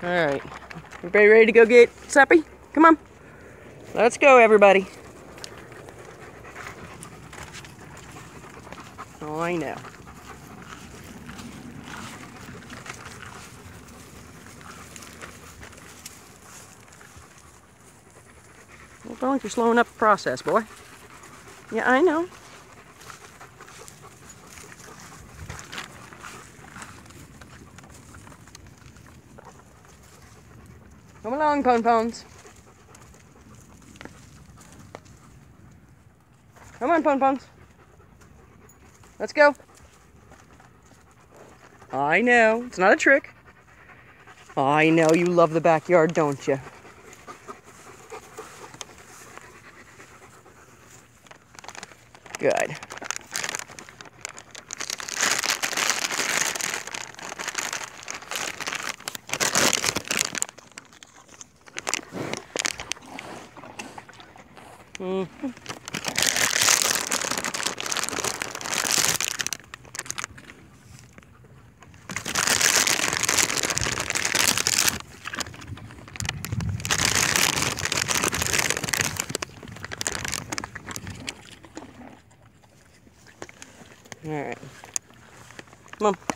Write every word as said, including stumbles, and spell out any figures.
Alright. Everybody ready to go get Suppy? Come on. Let's go, everybody. Oh, I know. Well, don't, you're slowing up the process, boy. Yeah, I know. Come along, Pon-Pons. Come on, Pon-Pons. Let's go. I know. It's not a trick. I know you love the backyard, don't you? Good. Mm-hmm. All right. Come on.